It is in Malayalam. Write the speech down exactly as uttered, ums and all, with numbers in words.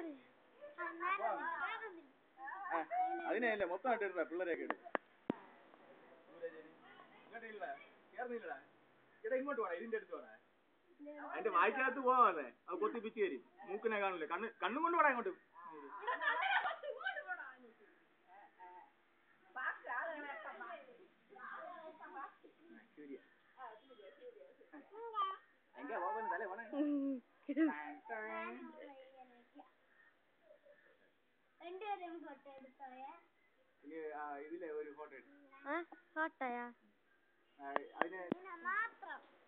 അതിനല്ലേ മൊത്തമായിട്ട് ഇട പിള്ളേരെയൊക്കെ ഇടും. ഇടാ ഇങ്ങോട്ട് പോണേ, ഇതിന്റെ അടുത്ത് പോണേ. അതിന്റെ വായിക്കകത്ത് പോവാതെ അത് കൊത്തി പിച്ച് തരും. മൂക്കിനെ കാണില്ലേ, കണ്ണ് കണ്ണും കൊണ്ട് പോടാ ഇങ്ങോട്ട്. ഇതിലെ ഒരു ഫോട്ടോ എടുത്തു. ഫോട്ടോയാ? അതിന്